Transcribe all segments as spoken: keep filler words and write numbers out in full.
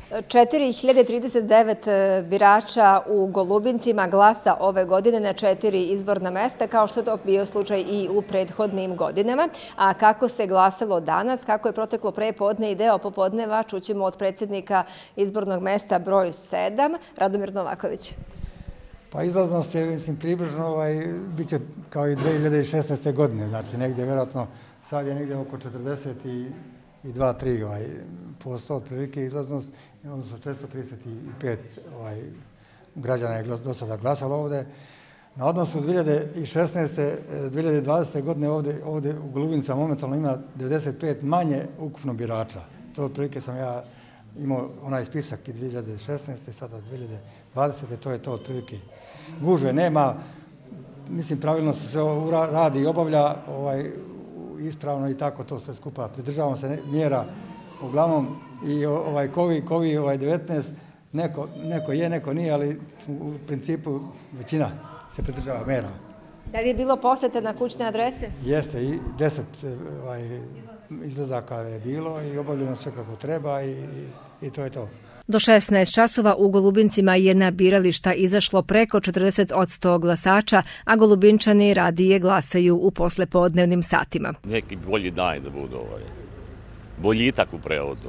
četiri hiljade trideset devet birača u Golubincima glasa ove godine na četiri izborna mesta, kao što je to bio slučaj i u prethodnim godinama. A kako se glasalo danas, kako je proteklo prepodne i deo popodneva, čućemo od predsjednika izbornog mesta broj sedam, Radomir Novaković. Pa izlaznost je, mislim, približno, ovaj, bit će kao i dve hiljade šesnaeste. godine, znači negdje, vjerojatno, sad je negdje oko četrdeset dva tri ovaj, posto otprilike izlaznost, odnosno četiristo trideset pet ovaj, građana je do sada glasalo ovdje. Na odnosu dvije hiljade šesnaeste. dvije hiljade dvadesete. godine ovdje, ovdje u Golubincima momentalno ima devedeset pet manje ukupno birača. To otprilike sam ja imao onaj spisak i dvije hiljade šesnaeste. sada dvije hiljade dvadesete. to je to otprilike. Gužve nema, mislim pravilno se sve radi i obavlja ovaj, ispravno i tako to sve skupa. Pridržavamo se mjera uglavnom i ovaj kovid devetnaest, neko, neko je, neko nije, ali u principu većina se pridržava mjera. Da li je bilo posjete na kućne adrese? Jeste, i deset ovaj, izlazaka je bilo i obavljeno sve kako treba i, i to je to. Do šesnaest časova u Golubincima je na birališta izašlo preko četrdeset posto glasača, a Golubinčani radije glasaju u poslepodnevnim satima. Neki bolji dan da budu ovaj, boljitak u prevodu.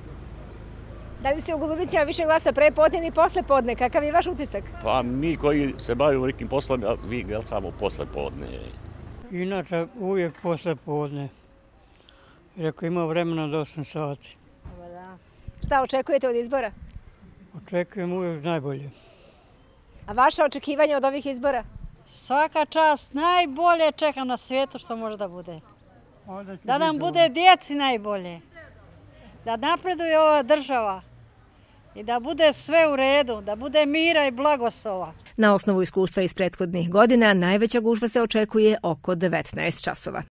Da li se u Golubincima više glasa prepodne ili poslepodne? Kakav je vaš utisak? Pa mi koji se bavimo nekim poslom, vi glasamo poslepodne. Inače uvijek poslepodne, jer ako ima vremena do osam sati. Šta očekujete od izbora? Očekujem uvijek najbolje. A vaše očekivanje od ovih izbora? Svaka čast, najbolje čekam na svijetu što može da bude. Da nam bude djeci najbolje. Da napreduje ova država i da bude sve u redu, da bude mira i blagoslova. Na osnovu iskustva iz prethodnih godina najveća gužva se očekuje oko devetnaest časova.